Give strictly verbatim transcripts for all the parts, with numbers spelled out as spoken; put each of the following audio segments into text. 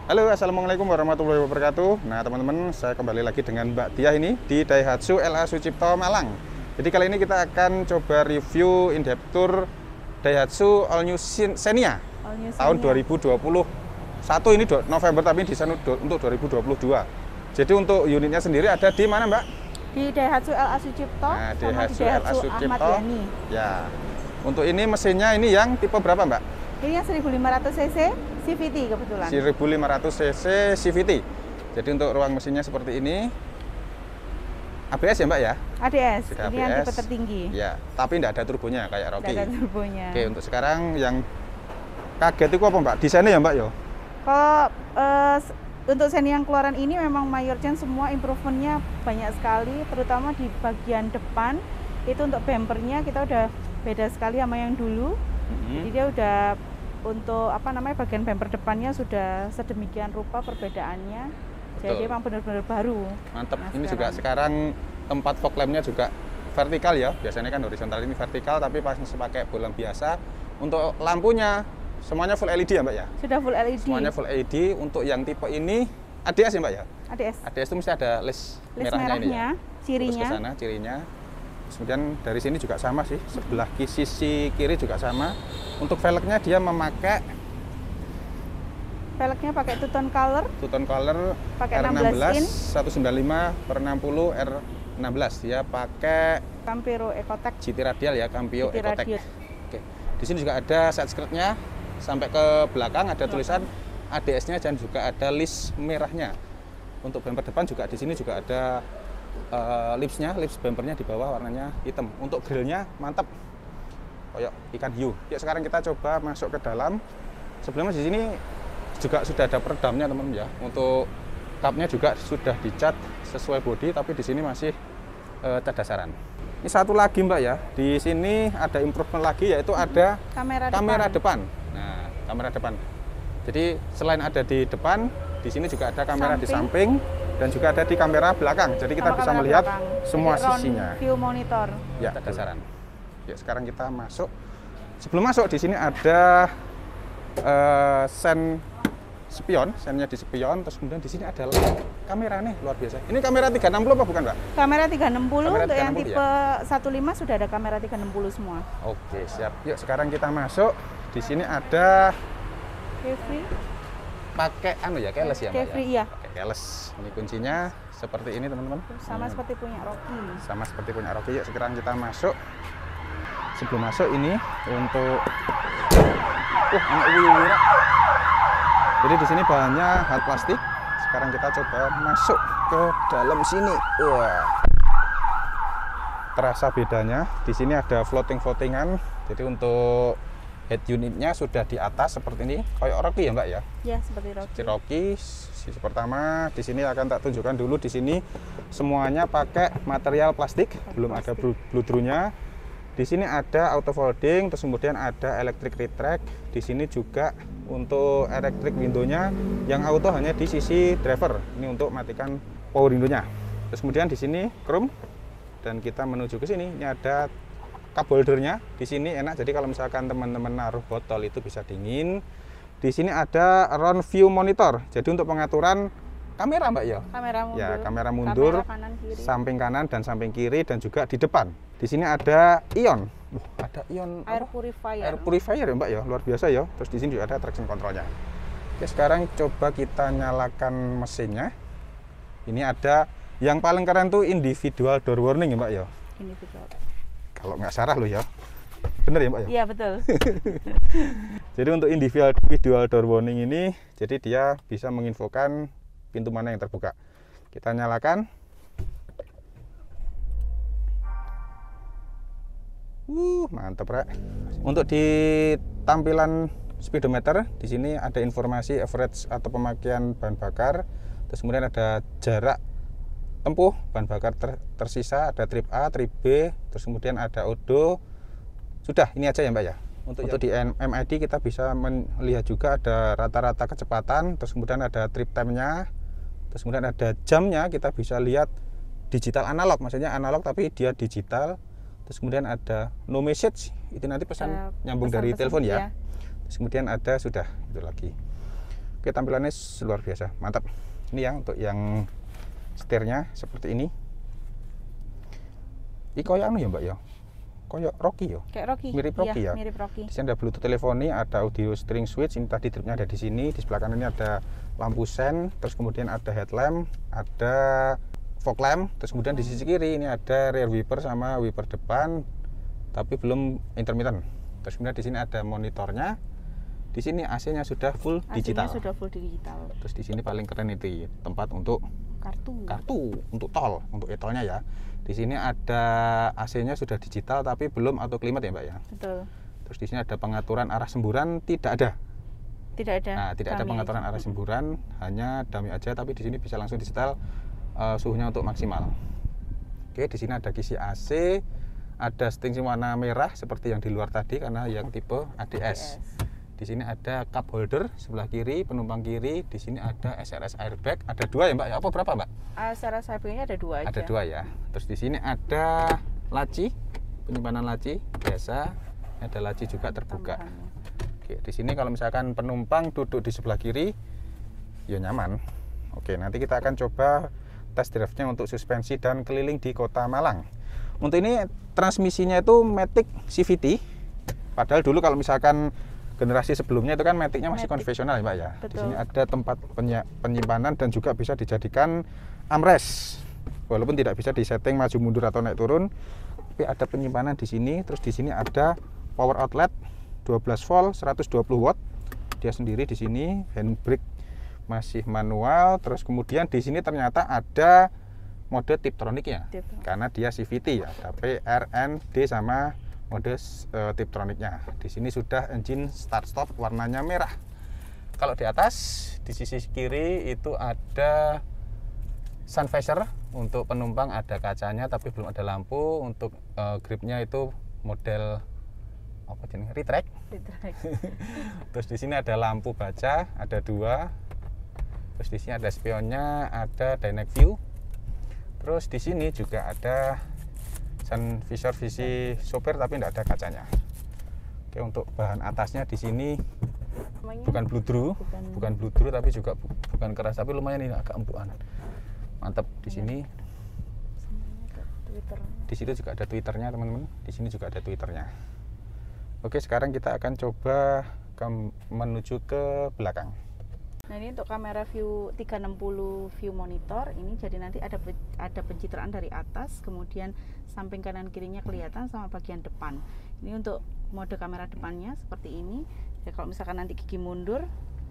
Halo, assalamualaikum warahmatullahi wabarakatuh. Nah teman-teman, saya kembali lagi dengan Mbak Diah ini di Daihatsu L A Sucipto Malang. Jadi kali ini kita akan coba review in-depth tour Daihatsu All New Xenia All New tahun Xenia. dua ribu dua puluh satu ini November, tapi desain untuk dua ribu dua puluh dua. Jadi untuk unitnya sendiri ada di mana, Mbak? Di Daihatsu L A Sucipto Nah, sama di Daihatsu L A Daihatsu Ahmad Sucipto. Yani. Ya. Untuk ini mesinnya ini yang tipe berapa, Mbak? Ini yang seribu lima ratus cc C V T kebetulan. seribu lima ratus cc C V T. Jadi untuk ruang mesinnya seperti ini. A B S ya, Mbak ya? A D S. Sudah Ini yang A B S. tipe tertinggi. Ya, tapi tidak ada turbonya kayak Rocky. Tidak ada turbonya. Oke, untuk sekarang yang kaget itu apa, Mbak? Desainnya ya, Mbak yo? Kalau eh, s- untuk Xenia yang keluaran ini memang mayornya semua improvementnya banyak sekali, terutama di bagian depan. Itu untuk bumpernya kita udah beda sekali sama yang dulu. Jadi dia udah untuk apa namanya bagian bumper depannya sudah sedemikian rupa perbedaannya. Jadi Betul. memang benar-benar baru. Mantap. Nah, Ini juga sekarang tempat fog lampnya juga vertikal ya. Biasanya kan horizontal, ini vertikal, tapi pas pakai bolam biasa. Untuk lampunya semuanya full L E D ya, Mbak ya? Sudah full L E D. Semuanya full L E D. Untuk yang tipe ini A D S ya, Mbak ya? A D S. A D S itu mesti ada list, List merahnya, merahnya, ini ya. cirinya. Terus ke sana cirinya. Terus kemudian dari sini juga sama sih, sebelah ki- sisi kiri juga sama. Untuk velgnya dia memakai Velgnya pakai two tone color, two-tone color Pakai R enam enam belas belas in. seratus sembilan puluh lima per enam puluh R enam belas. Dia pakai Campero Ecotec. G T radial ya, Campio G T Ecotec. radial. Oke. Di sini juga ada side skirtnya sampai ke belakang, ada tulisan A D S-nya dan juga ada list merahnya. Untuk bumper depan juga di sini juga ada uh, lipsnya, lips bumpernya di bawah warnanya hitam. Untuk grillnya mantap, kayak ikan hiu. Yuk sekarang kita coba masuk ke dalam. Sebelumnya di sini juga sudah ada peredamnya teman-teman ya. Untuk cupnya juga sudah dicat sesuai body, tapi di sini masih uh, cat dasaran. Ini satu lagi, Mbak ya. Di sini ada improvement lagi, yaitu ada Kamera, kamera depan. depan. Nah, kamera depan. Jadi selain ada di depan, di sini juga ada kamera di Samping. samping dan juga ada di kamera belakang. Jadi kita Sama bisa kamera melihat belakang. semua Jadi round sisinya. View monitor. Ya, dasaran. Yuk sekarang kita masuk. Sebelum masuk di sini ada eh, sen spion, sennya di spion. Terus kemudian di sini ada kamera nih, luar biasa. Ini kamera tiga enam puluh apa bukan, Mbak? Kamera tiga enam puluh Kamera untuk yang tiga enam puluh tipe satu lima lima sudah ada kamera tiga enam puluh semua. Oke, siap. Yuk sekarang kita masuk. Di sini ada Carefree. pakai anu ya, keles ya, Mbak ya? Carefree, iya. Pakai keles. Ini kuncinya seperti ini, teman-teman. Sama Hmm. seperti punya Rocky. Sama seperti punya Rocky. Yuk sekarang kita masuk. Sebelum masuk ini untuk uh anak wiwira. Jadi di sini bahannya hard plastik. Sekarang kita coba masuk ke dalam sini. Wah. Terasa bedanya. Di sini ada floating-floatingan. Jadi untuk head unitnya sudah di atas seperti ini. Kayak Rocky ya, Mbak ya? Ya, seperti Rocky. Di Rocky sisi pertama. Di sini akan tak tunjukkan dulu. Di sini semuanya pakai material plastik, belum ada plastik. bludrunya. Di sini ada auto folding, terus kemudian ada electric retract. Di sini juga untuk electric window-nya yang auto hanya di sisi driver. Ini untuk matikan power window-nya. Terus kemudian di sini chrome dan kita menuju ke sini. Ini ada cup holder-nya. Di sini enak. Jadi kalau misalkan teman-teman naruh botol itu bisa dingin. Di sini ada round view monitor. Jadi untuk pengaturan kamera, Mbak ya. Kamera mundur. Ya, kamera mundur, Kamera kanan kiri. samping kanan dan samping kiri dan juga di depan. Di sini ada ion. Uh, ada ion Air apa? purifier. Air purifier ya, Mbak ya. Luar biasa ya. Terus di sini juga ada traction controlnya. Oke, sekarang coba kita nyalakan mesinnya. Ini ada yang paling keren tuh individual door warning ya, Mbak ya. Ini betul. Kalau nggak salah loh ya. Bener ya, Mbak ya? Iya, betul. Jadi untuk individual individual door warning ini, jadi dia bisa menginfokan pintu mana yang terbuka. Kita nyalakan. Uh, mantap, Rek. Untuk di tampilan speedometer, di sini ada informasi average atau pemakaian bahan bakar. Terus kemudian ada jarak tempuh bahan bakar ter tersisa, ada trip A, trip B, terus kemudian ada odo. Sudah, ini aja ya, Mbak ya. Untuk, Untuk di M I D kita bisa melihat juga ada rata-rata kecepatan, terus kemudian ada trip time-nya, terus kemudian ada jamnya, kita bisa lihat digital analog, maksudnya analog tapi dia digital. Terus kemudian ada no message, itu nanti pesan Uh, nyambung pesan dari -pesan, telepon ya. ya. Terus kemudian ada sudah itu lagi. Oke, tampilannya luar biasa, mantap. Ini ya untuk yang setirnya seperti ini. Ini koyo anu ya Mbak ya, koyo Rocky ya, Kayak Rocky. mirip Rocky Iya, ya. mirip Rocky. Di sini ada Bluetooth teleponi, ada audio steering switch. Ini tadi tripnya ada di sini. Di sebelah kanan ini ada lampu sen, terus kemudian ada headlamp, ada fog lamp, terus kemudian di sisi kiri ini ada rear wiper sama wiper depan, tapi belum intermittent. Terus kemudian di sini ada monitornya. Di sini A C-nya sudah full A C-nya digital. sudah full digital. Terus di sini paling keren itu tempat untuk Kartu. kartu untuk tol, untuk e-tolnya ya. Di sini ada A C-nya sudah digital tapi belum auto climate ya Mbak ya. Betul. Terus di sini ada pengaturan arah semburan, tidak ada. Tidak ada. Nah, tidak ada Kami pengaturan aja. arah semburan, hanya dummy aja, tapi di sini bisa langsung disetel uh, suhunya untuk maksimal. Oke, di sini ada kisi A C, ada seting warna merah seperti yang di luar tadi karena yang tipe A D S. Di sini ada cup holder sebelah kiri, penumpang kiri. Di sini ada S R S airbag, ada dua ya Mbak ya? Apa berapa Mbak? Uh, secara airbagnya ada dua aja. Ada dua ya. Terus di sini ada laci, penyimpanan laci biasa. Ada laci juga terbuka. Tambahannya. Oke, di sini kalau misalkan penumpang duduk di sebelah kiri, ya nyaman. Oke, nanti kita akan coba test drive-nya untuk suspensi dan keliling di Kota Malang. Untuk ini transmisinya itu Matic C V T. Padahal dulu kalau misalkan generasi sebelumnya itu kan Matic-nya masih Matic. konvensional ya Mbak ya. Di Betul. sini ada tempat penyi- penyimpanan dan juga bisa dijadikan armrest. Walaupun tidak bisa disetting maju mundur atau naik turun, tapi ada penyimpanan di sini. Terus di sini ada power outlet dua belas volt seratus dua puluh watt. Dia sendiri di sini, handbrake masih manual. Terus kemudian di sini ternyata ada mode Tiptronic ya. Tiptronic. Karena dia C V T ya, tapi R N D sama mode uh, Tiptronicnya. Di sini sudah engine start stop warnanya merah. Kalau di atas di sisi kiri itu ada sun visor untuk penumpang, ada kacanya tapi belum ada lampu. Untuk uh, gripnya itu model apa jenis retract. Retract. Terus di sini ada lampu baca, ada dua. Terus di sini ada spionnya, ada dynamic view. Terus di sini juga ada sun visor visi sopir tapi tidak ada kacanya. Oke, untuk bahan atasnya di sini Namanya bukan bludru, bukan, bukan bludru tapi juga bu- bukan keras, tapi lumayan ini agak empukan. Mantap. Di sini, ada Twitter. di situ juga ada twitternya teman-teman. Di sini juga ada twitternya. Oke, sekarang kita akan coba ke, menuju ke belakang. Nah, ini untuk kamera view tiga enam nol view monitor ini, jadi nanti ada pe- ada pencitraan dari atas, kemudian samping kanan kirinya kelihatan sama bagian depan. Ini untuk mode kamera depannya seperti ini. Ya, kalau misalkan nanti gigi mundur,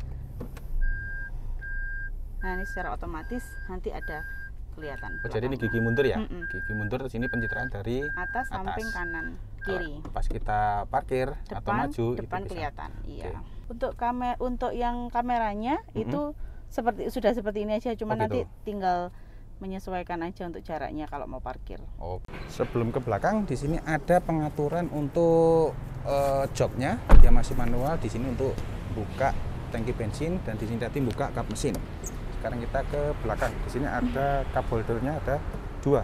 nah ini secara otomatis nanti ada kelihatan. Oh, jadi ini belakangnya. gigi mundur ya? Mm-mm. Gigi mundur, terus ini pencitraan dari Atas, samping, kanan, kiri. Kalau pas kita parkir atau Depan, maju depan itu bisa. kelihatan. Iya. Oke. Untuk kamer untuk yang kameranya Mm-mm. itu seperti sudah seperti ini aja, cuma Oh, nanti gitu. tinggal menyesuaikan aja untuk jaraknya kalau mau parkir. Oh. Sebelum ke belakang, di sini ada pengaturan untuk eh, joknya. Dia masih manual. Di sini untuk buka tangki bensin, dan di sini tadi buka kap mesin. Sekarang kita ke belakang. Di sini ada cup holdernya, ada dua.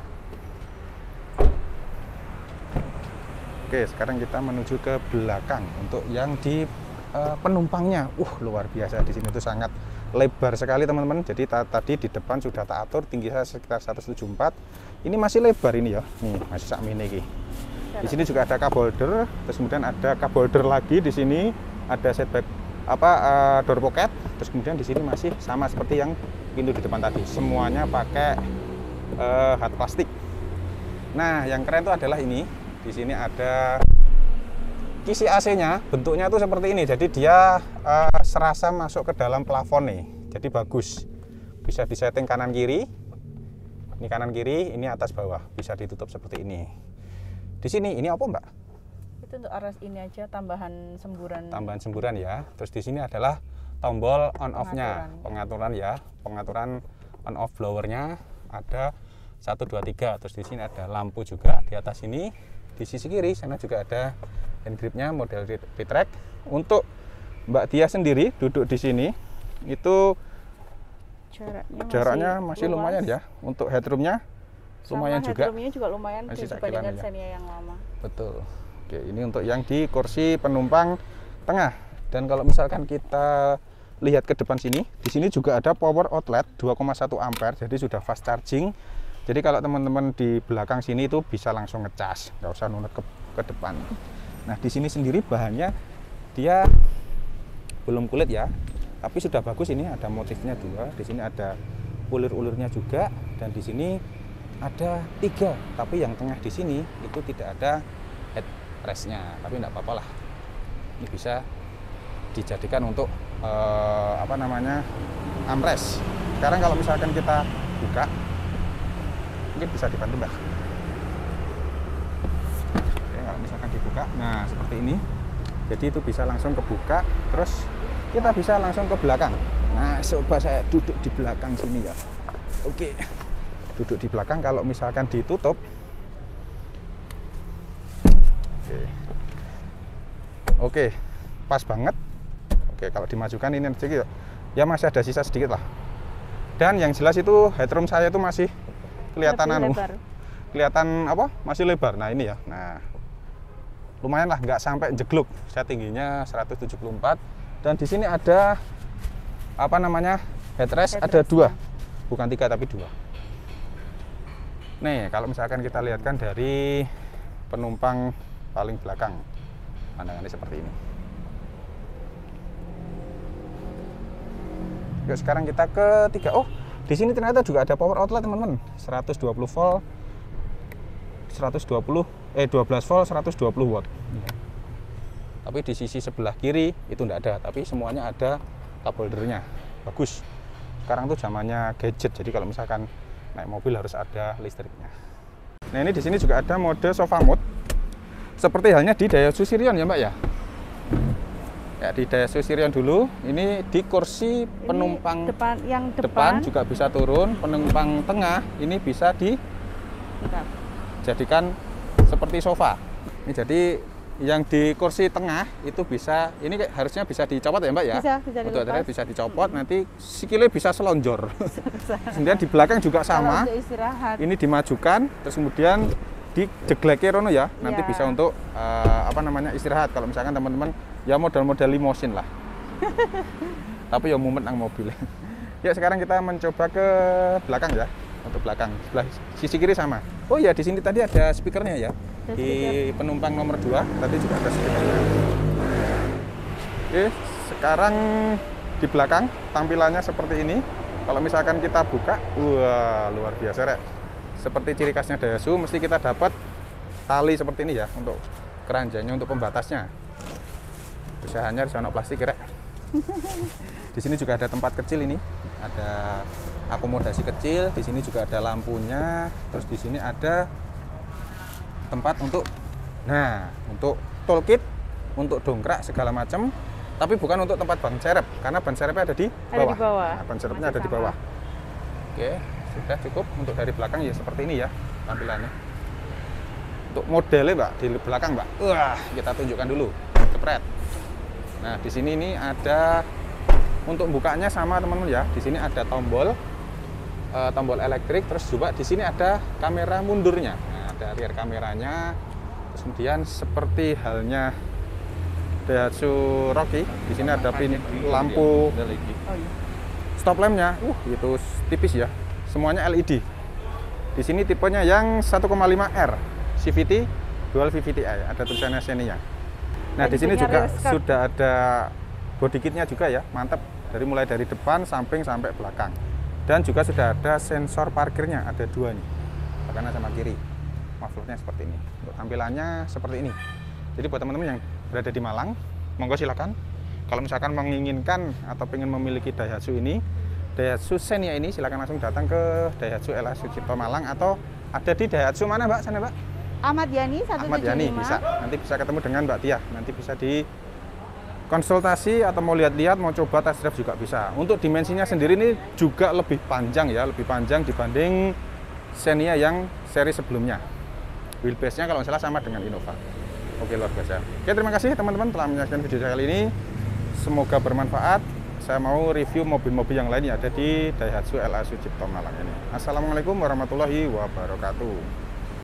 Oke, sekarang kita menuju ke belakang untuk yang di eh, penumpangnya. Uh, luar biasa. Di sini tuh sangat lebar sekali teman-teman. Jadi ta- tadi di depan sudah tak atur, tinggi saya sekitar seratus tujuh puluh empat. Ini masih lebar ini ya. Nih, masih sak mini iki. Di sini juga ada cup holder, terus kemudian ada cup holder lagi di sini, ada setback apa eh, door pocket, terus kemudian di sini masih sama seperti yang pintu di depan tadi. Semuanya pakai eh, hard plastik. Nah, yang keren itu adalah ini. Di sini ada kisi A C-nya, bentuknya tuh seperti ini. Jadi dia uh, serasa masuk ke dalam plafon nih. Jadi bagus. Bisa disetting kanan kiri. Ini kanan kiri, ini atas bawah. Bisa ditutup seperti ini. Di sini ini apa, Mbak? Itu untuk arah ini aja, tambahan semburan. Tambahan semburan ya. Terus di sini adalah tombol on off-nya, Pengaturan. pengaturan ya, pengaturan on off blowernya ada satu dua tiga. Terus di sini ada lampu juga di atas ini. Di sisi kiri sana juga ada hand gripnya model retract. Untuk Mbak Dia sendiri duduk di sini itu Jaraknya, jaraknya masih, luas. lumayan ya. Untuk headroomnya lumayan Sama juga. headroomnya juga lumayan Masih dibandingkan sakilan ya. Xenia yang lama. Betul. Oke, ini untuk yang di kursi penumpang tengah. Dan kalau misalkan kita lihat ke depan sini, di sini juga ada power outlet dua koma satu ampere, jadi sudah fast charging. Jadi kalau teman-teman di belakang sini itu bisa langsung ngecas, nggak usah nunut ke, ke depan. Nah di sini sendiri bahannya dia belum kulit ya, tapi sudah bagus. Ini ada motifnya dua, di sini ada ulir-ulirnya juga, dan di sini ada tiga, tapi yang tengah di sini itu tidak ada headrestnya, tapi tidak apa-apa lah. Ini bisa dijadikan untuk eh, apa namanya armrest. Sekarang kalau misalkan kita buka, mungkin bisa dibantu Mbak. Oke, kalau misalkan dibuka, nah seperti ini. Jadi itu bisa langsung kebuka, terus kita bisa langsung ke belakang. Nah, coba saya duduk di belakang sini ya. Oke, duduk di belakang. Kalau misalkan ditutup, oke, oke, pas banget. Oke, kalau dimajukan ini sedikit, ya masih ada sisa sedikit lah. Dan yang jelas itu headroom saya itu masih kelihatan anu, kelihatan apa? Masih lebar. Nah ini ya. Nah, lumayan lah, nggak sampai jegluk. Saya tingginya seratus tujuh puluh empat. Dan di sini ada apa namanya headrest, headrest ada dua, bukan tiga tapi dua. Nih, kalau misalkan kita lihatkan dari penumpang paling belakang, pandangannya seperti ini. Yuk sekarang kita ke tiga. Oh, di sini ternyata juga ada power outlet teman-teman, seratus dua puluh volt, seratus dua puluh eh dua belas volt, seratus dua puluh watt. Tapi di sisi sebelah kiri itu enggak ada, tapi semuanya ada cup holdernya. Bagus. Sekarang tuh zamannya gadget, jadi kalau misalkan naik mobil harus ada listriknya. Nah, ini di sini juga ada mode sofa mode. Seperti halnya di Daihatsu Sirion ya, Mbak ya. Ya, di Daihatsu Sirion dulu, ini di kursi penumpang depan, yang depan, depan juga bisa turun, penumpang tengah ini bisa dijadikan seperti sofa. Ini jadi yang di kursi tengah itu bisa, ini harusnya bisa dicopot ya Mbak ya? Bisa, bisa untuk akhirnya bisa dicopot, nanti sikilnya bisa selonjor. Kemudian di belakang juga sama, ini dimajukan, terus kemudian dijegleknya Rono ya, nanti ya. Bisa untuk uh, apa namanya istirahat. Kalau misalkan teman-teman ya model-model limosin lah. Tapi ya mumet nang mobil. Ya sekarang kita mencoba ke belakang ya, untuk belakang sebelah sisi kiri sama. Oh ya di sini tadi ada speakernya ya. Di penumpang nomor dua tadi juga ada speakernya. Oke, sekarang di belakang tampilannya seperti ini. Kalau misalkan kita buka, wah luar biasa rek. Seperti ciri khasnya Daihatsu, mesti kita dapat tali seperti ini ya untuk keranjangnya, untuk pembatasnya. Usahanya harus plastik rek. Di sini juga ada tempat kecil ini, ada akomodasi kecil. Di sini juga ada lampunya. Terus di sini ada tempat untuk, nah untuk toolkit, untuk dongkrak segala macam. Tapi bukan untuk tempat ban serep, karena ban serepnya ada di bawah. Ada di bawah. Nah, ban serepnya ada sama. Di bawah. Oke, sudah cukup untuk dari belakang ya seperti ini ya tampilannya. Untuk modelnya Mbak di belakang Mbak, wah kita tunjukkan dulu, jepret. Nah di sini ini ada untuk bukanya sama teman-teman ya. Di sini ada tombol, e, tombol elektrik, terus juga di sini ada kamera mundurnya. Nah, ada rear kameranya. Terus kemudian seperti halnya Daihatsu Rocky, di sini ada pin lampu stop lampnya, uh itu tipis ya. Semuanya L E D. Di sini tipenya yang satu koma lima R C V T Dual V V T I, ada tulisannya Xenia. Nah, di sini juga sudah ada body kitnya juga ya, mantap. Dari mulai dari depan, samping sampai belakang. Dan juga sudah ada sensor parkirnya, ada dua nih, kanan sama kiri. Mufflernya seperti ini. Untuk tampilannya seperti ini. Jadi buat teman-teman yang berada di Malang, monggo silakan. Kalau misalkan menginginkan atau ingin memiliki Daihatsu ini, Daihatsu Xenia ini, silakan langsung datang ke Daihatsu L A Sucipto Malang, atau ada di Daihatsu mana Mbak? Sana Mbak? Ahmad Yani seratus tujuh puluh lima. Ahmad Yani bisa. Nanti bisa ketemu dengan Mbak Tia. Nanti bisa di konsultasi atau mau lihat-lihat, mau coba test drive juga bisa. Untuk dimensinya sendiri ini juga lebih panjang ya, lebih panjang dibanding Xenia yang seri sebelumnya. Wheelbase-nya kalau nggak salah sama dengan Innova. Oke, luar biasa. Oke, terima kasih teman-teman telah menyaksikan video saya kali ini. Semoga bermanfaat. Saya mau review mobil-mobil yang lain yang ada di Daihatsu L A Sucipto Malang ini. Assalamualaikum warahmatullahi wabarakatuh.